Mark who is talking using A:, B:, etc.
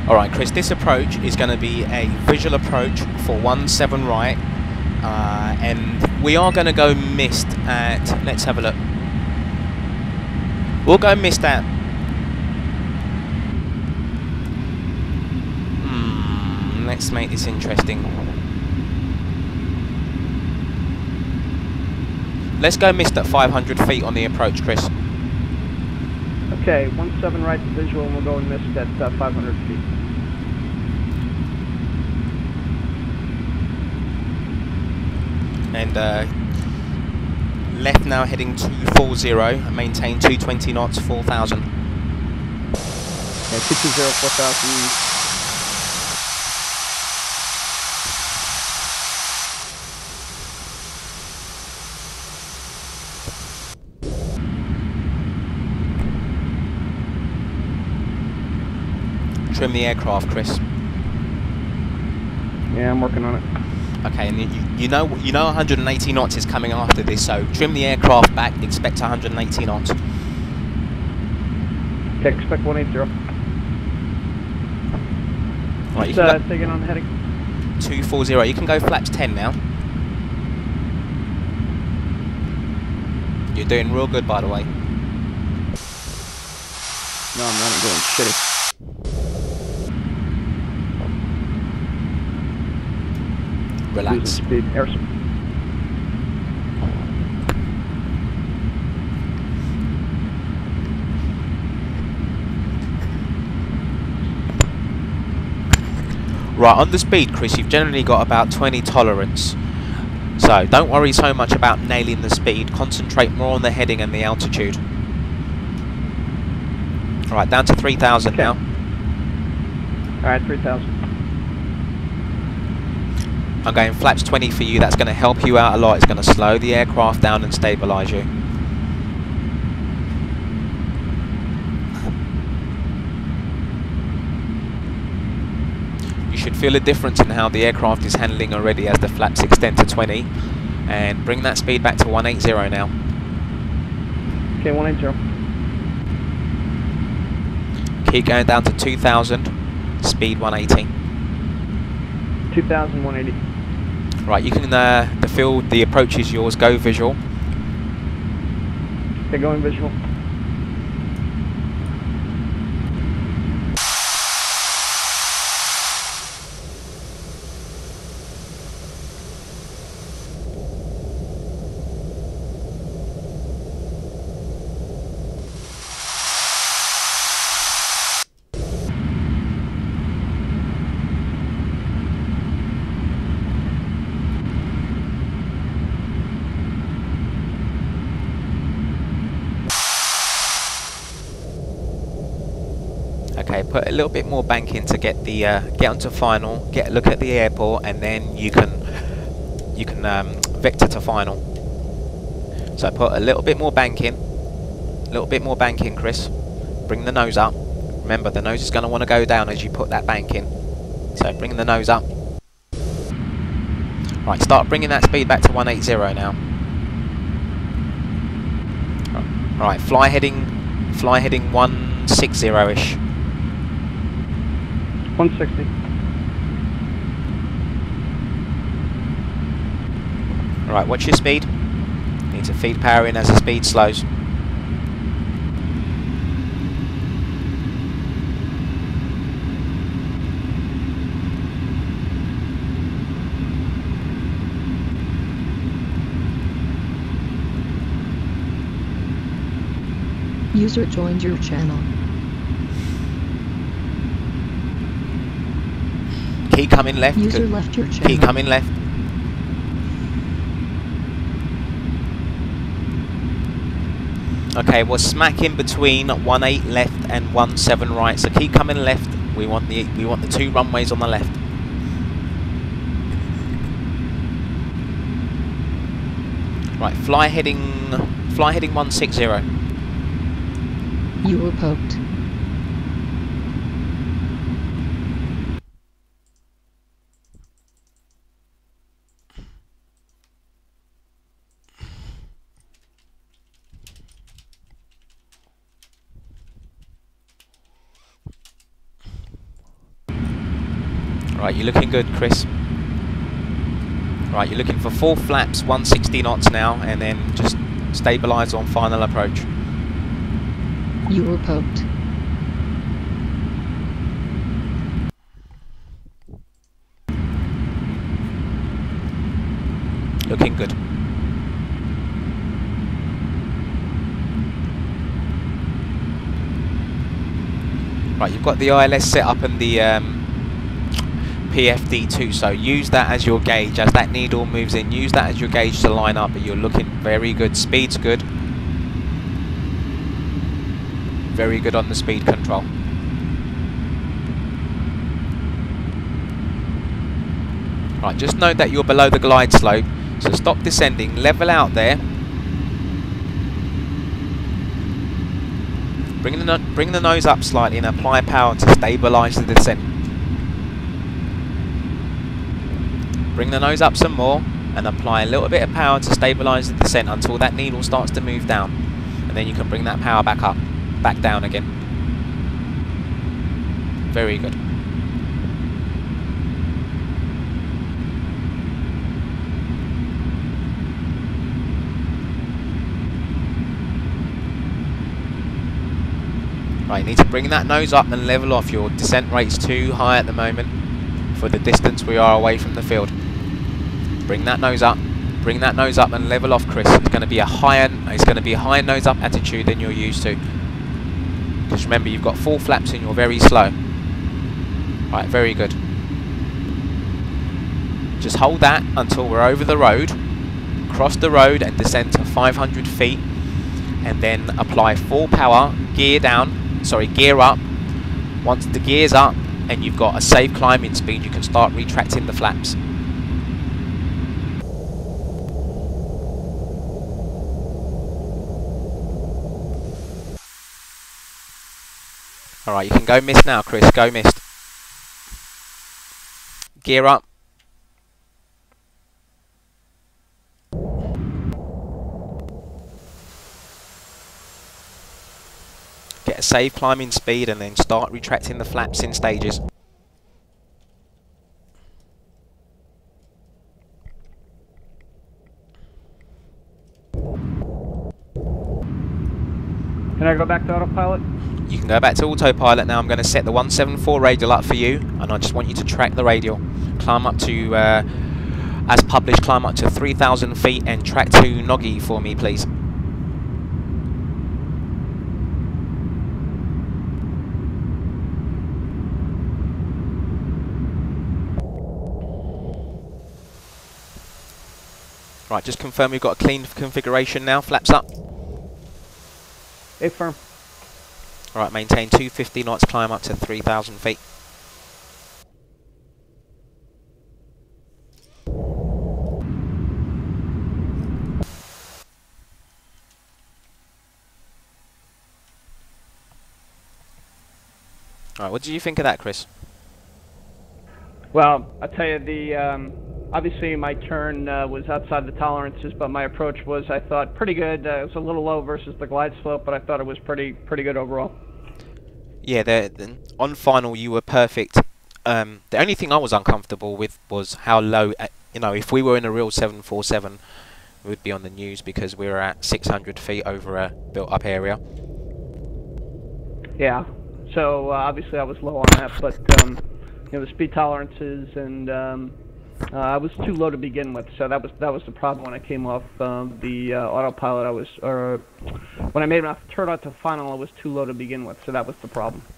A: Alright Chris, this approach is going to be a visual approach for 17 right, and we are going to go missed at, let's have a look, we'll go missed at, let's make this interesting. Let's go missed at 500 feet on the approach, Chris.
B: Okay, 17 right to visual, and we'll go and missed at 500 feet.
A: And left now heading 240, and maintain 220 knots, 4,000.
B: Yeah, 220, 4,000.
A: Trim the aircraft, Chris.
B: Yeah, I'm working on it.
A: Okay, and you know 180 knots is coming after this, so trim the aircraft back, expect 180 knots.
B: Okay, expect 180.
A: Right,
B: Just taking on the heading.
A: 240, you can go flaps 10 now. You're doing real good, by the way.
B: No, I'm not doing shitty.
A: Relax.
B: Speed, air.
A: Right, on the speed, Chris, you've generally got about 20 tolerance. So don't worry so much about nailing the speed. Concentrate more on the heading and the altitude. Right, down to 3,000
B: okay.
A: now.
B: Alright, 3,000.
A: I'm going flaps 20 for you. That's going to help you out a lot. It's going to slow the aircraft down and stabilise you. You should feel a difference in how the aircraft is handling already as the flaps extend to 20. And bring that speed back to 180 now.
B: Okay, 180.
A: Keep going down to 2,000. Speed 180.
B: 2,000, 180.
A: Right, you can, the field, the approach is yours, go visual.
B: Okay, going visual.
A: Okay, put a little bit more bank in to get the get onto final, get a look at the airport, and then you can vector to final. So put a little bit more bank in, Chris. Bring the nose up. Remember, the nose is going to want to go down as you put that bank in. So bring the nose up. Right, start bringing that speed back to 180 now. Right, fly heading 160-ish.
B: 160.
A: Right, what's your speed? Need to feed power in as the speed slows.
C: User joined your channel.
A: Keep coming left.
C: User
A: Good.
C: left your channel.
A: Keep coming left. Okay, we're smack in between 18 left and 17 right. So keep coming left. We want the two runways on the left. Right, fly heading 160.
C: You were poked.
A: Right, you're looking good, Chris. Right, you're looking for 4 flaps, 160 knots now, and then just stabilise on final approach.
C: You were poked.
A: Looking good. Right, you've got the ILS set up and the PFD2, so use that as your gauge. As that needle moves in, use that as your gauge to line up, but you're looking very good. Speed's good. Very good on the speed control. Right, just note that you're below the glide slope, so stop descending, level out there. Bring the nose up slightly and apply power to stabilise the descent. Bring the nose up some more and apply a little bit of power to stabilise the descent until that needle starts to move down. And then you can bring that power back up, back down again. Very good. Right, you need to bring that nose up and level off. Your descent rate's too high at the moment for the distance we are away from the field. Bring that nose up and level off, Chris. It's going to be a higher nose up attitude than you're used to. Because remember, you've got 4 flaps and you're very slow. Right, very good. Just hold that until we're over the road. Cross the road and descend to 500 feet. And then apply full power, gear up. Once the gear's up and you've got a safe climbing speed, you can start retracting the flaps. Alright, you can go mist now, Chris. Go mist. Gear up. Get a safe climbing speed and then start retracting the flaps in stages.
B: Can I go back to autopilot?
A: You can go back to autopilot now. I'm going to set the 174 radial up for you, and I just want you to track the radial. Climb up to, as published, climb up to 3,000 feet and track to Noggy for me, please. Right, just confirm we've got a clean configuration now. Flaps up.
B: Affirm.
A: Alright, maintain 250 knots, climb up to 3,000 feet. Alright, what did you think of that, Chris?
B: Well, I'll tell you, the obviously my turn was outside the tolerances, but my approach was, I thought, pretty good. It was a little low versus the glide slope, but I thought it was pretty good overall. Yeah,
A: on final you were perfect. The only thing I was uncomfortable with was how low, you know, if we were in a real 747, we would be on the news because we were at 600 feet over a built-up area.
B: Yeah, so obviously I was low on that, but you know, the speed tolerances and I was too low to begin with, so that was the problem when I came off the autopilot. When I made my turn out to final, I was too low to begin with, so that was the problem.